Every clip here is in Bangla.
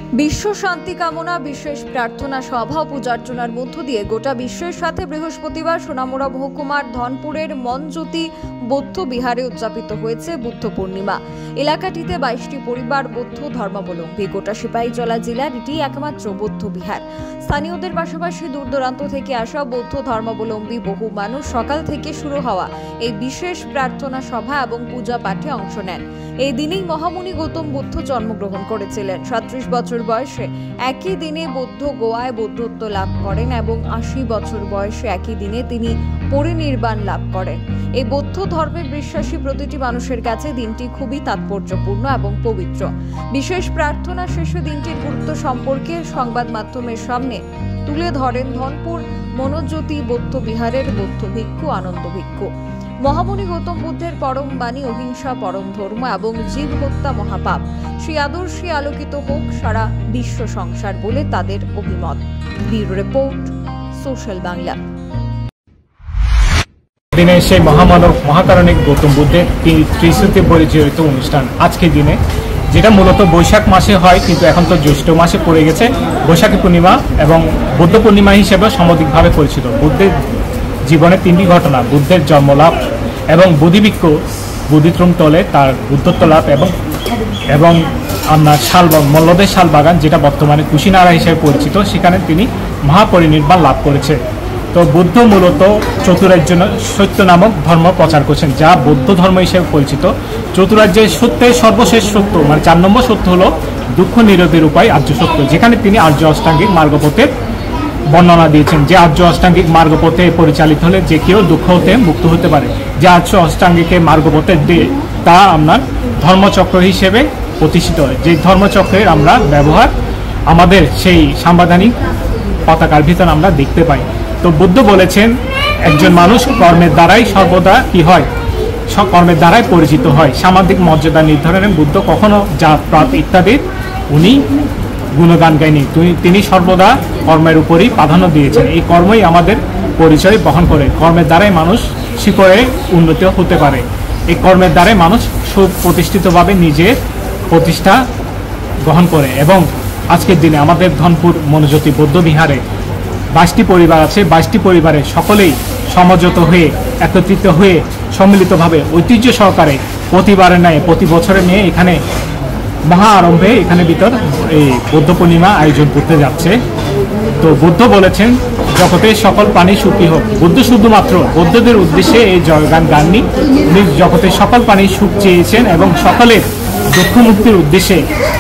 বিশ্ব শান্তি কামনা বিশেষ প্রার্থনা সভা ও পূজার্চনার মধ্য দিয়ে গোটা বিশ্বের সাথে বৃহস্পতিবার সোনামুড়া মহকুমার ধনপুরের মনজ্যোতি বৌদ্ধ বিহারে উদযাপিত হয়েছে বুদ্ধ পূর্ণিমা। এলাকাটিতে 22টি পরিবার বৌদ্ধ ধর্মাবলম্বী। গোটা সিপাহীজলা জেলার এটি একমাত্র বৌদ্ধ বিহার। স্থানীয়দের পাশাপাশি দূর দূরান্ত থেকে আসা বৌদ্ধ ধর্মাবলম্বী বহু মানুষ সকাল থেকে শুরু হওয়া এই বিশেষ প্রার্থনা সভা এবং পূজা পাঠে অংশ নেন। এই দিনেই মহামুনি গৌতম বুদ্ধ জন্মগ্রহণ করেছিলেন। 37 বছর বয়সে একই দিনে বৌদ্ধ গোয়ায় বৌদ্ধত্ব লাভ করেন এবং 80 বছর বয়সে একই দিনে তিনি পরিনির্বাণ লাভ করেন। এই বৌদ্ধ ধর্মে বিশ্বাসী প্রতিটি মানুষের কাছে দিনটি খুবই তাৎপর্যপূর্ণ এবং পবিত্র। বিশেষ প্রার্থনা শেষে দিনটির গুরুত্ব সম্পর্কে সংবাদ মাধ্যমের সামনে তুলে ধরেন ধনপুর মনজ্যোতি বৌদ্ধ বিহারের বৌদ্ধ ভিক্ষু আনন্দ ভিক্ষু। মহামুনি গৌতম বুদ্ধের পরম বাণী অহিংসা পরম ধর্ম এবং জীব হত্যা মহাপাপ, সেই আদর্শে আলোকিত হোক সারা বিশ্ব সংসার বলে তাদের অভিমত। Bureau report, social Bangla. দিনে সেই মহামানব মহাকারণিক গৌতম বুদ্ধের ত্রিশূতে পরিচালিত অনুষ্ঠান আজকের দিনে, যেটা মূলত বৈশাখ মাসে হয়, কিন্তু এখন তো জ্যৈষ্ঠ মাসে পড়ে গেছে। বৈশাখী পূর্ণিমা এবং বুদ্ধ পূর্ণিমা হিসেবে সমধিকভাবে পরিচিত। বুদ্ধের জীবনে 3টি ঘটনা: বুদ্ধের জন্মলাভ এবং বোধিবৃক্ষ বোধিত্রম তলে তার বুদ্ধত্ব লাভ এবং আপনার মল্লদের শাল বাগান, যেটা বর্তমানে কুশিনারা হিসেবে পরিচিত, সেখানে তিনি মহাপরিনির্বাণ লাভ করেছে। তো বুদ্ধ মূলত চতুরার্য সত্য নামক ধর্ম প্রচার করছেন, যা বৌদ্ধ ধর্ম হিসেবে পরিচিত। চতুরার্যের সত্যের সর্বশেষ সত্য, মানে 4 নম্বর সত্য হলো দুঃখ নিরোধের উপায় আর্য সত্য, যেখানে তিনি আর্য অষ্টাঙ্গিক মার্গপথের বর্ণনা দিয়েছেন। যে আর্য অষ্টাঙ্গিক মার্গপথে পরিচালিত হলে যে কেউ দুঃখ হতে মুক্ত হতে পারে। যে আর্য অষ্টাঙ্গিকের মার্গপথে তা আপনার ধর্মচক্র হিসেবে প্রতিষ্ঠিত হয়। যে ধর্মচক্রের আমরা ব্যবহার আমাদের সেই সাংবিধানিক পতাকার ভিতর আমরা দেখতে পাই। তো বুদ্ধ বলেছেন, একজন মানুষ কর্মের দ্বারাই সর্বদা কি হয়, কর্মের দ্বারাই পরিচিত হয়। সামাজিক মর্যাদা নির্ধারণে বুদ্ধ কখনো জাত পাত ইত্যাদির উনি গুণগান গায়নি। তিনি সর্বদা কর্মের উপরই প্রাধান্য দিয়েছেন। এই কর্মই আমাদের পরিচয় বহন করে। কর্মের দ্বারাই মানুষ শিখরে উন্নত হতে পারে। এই কর্মের দ্বারাই মানুষ সুপ্রতিষ্ঠিতভাবে নিজের প্রতিষ্ঠা গ্রহণ করে। এবং আজকের দিনে আমাদের ধনপুর মনজ্যোতি বৌদ্ধ বিহারে 22টি পরিবার আছে। 22টি পরিবারে সকলেই সমঝোত হয়ে একত্রিত হয়ে সম্মিলিতভাবে ঐতিহ্য সহকারে প্রতিবারের ন্যায় প্রতি বছরের নিয়ে এখানে মহা আরম্ভে এখানে ভিতর এই বৌদ্ধ পূর্ণিমা আয়োজন করতে যাচ্ছে। তো বুদ্ধ বলেছেন, জগতের সকল প্রাণী সুখী হোক। বুদ্ধ শুধুমাত্র বৌদ্ধদের উদ্দেশ্যে এই জয়গান গাননি, উনি জগতের সকল প্রাণী সুখ চেয়েছেন এবং সকলের দুঃখ মুক্তির উদ্দেশ্যে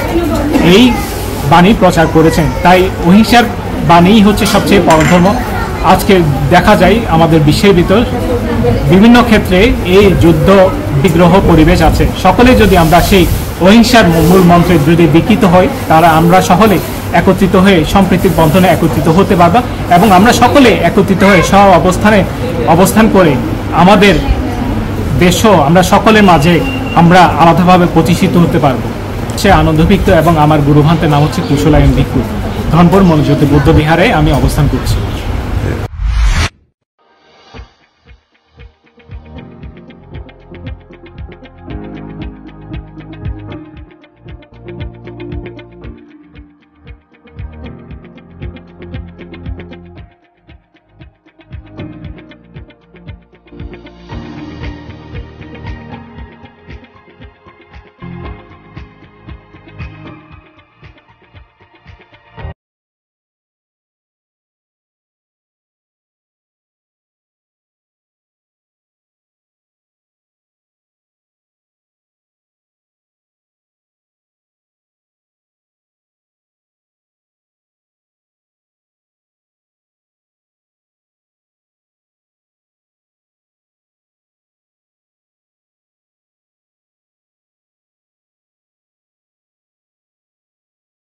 এই বাণী প্রচার করেছেন। তাই অহিংসার বাণীই হচ্ছে সবচেয়ে পরম ধর্ম। আজকে দেখা যায় আমাদের বিশ্বের ভিতর বিভিন্ন ক্ষেত্রে এই যুদ্ধ বিগ্রহ পরিবেশ আছে। সকলে যদি আমরা সেই অহিংসার মূল মন্ত্রে যদি দীক্ষিত হই, তারা আমরা সকলে একত্রিত হয়ে সম্প্রীতির বন্ধনে একত্রিত হতে পারবো এবং আমরা সকলে একত্রিত হয়ে সব অবস্থান করে আমাদের দেশও আমরা সকলের মাঝে আমরা আলাদাভাবে প্রতিষ্ঠিত হতে পারবো। সে আনন্দ ভিক্ষু এবং আমার গুরুভান্তের নাম হচ্ছে কুশলায়ন ভিক্ষু। ধনপুর মনজ্যোতি বৌদ্ধ বিহারে আমি অবস্থান করছি।